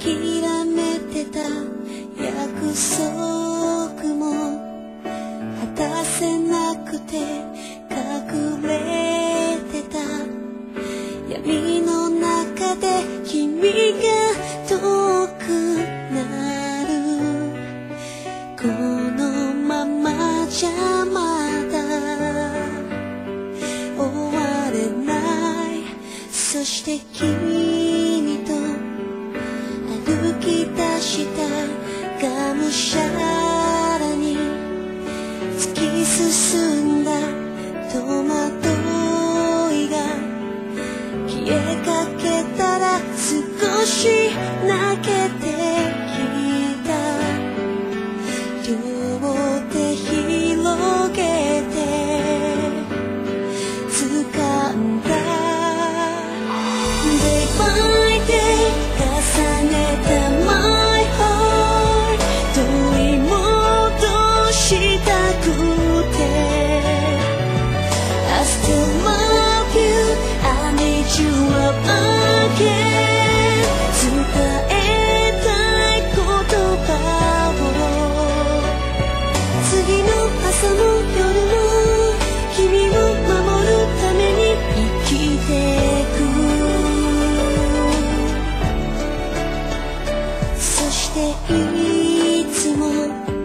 諦めてた約束も果たせなくて隠れてた闇の中で君が遠くなるこのままじゃまだ終われないそして君と歩き出したがむしゃらに突き進んだ戸惑いが消えかけたら少し泣けてきた両手広げて掴んだ Day by day 重ねた My heart 取り戻したくて I still love you I need you up again 伝えたい言葉を次の朝も夜も君を守るために生きてくそしていつも